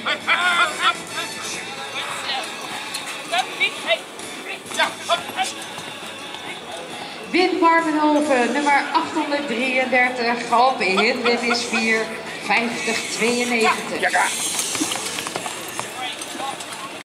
Win Barmenhoven, nummer 833, Alpe Hindernis 4, 50-92.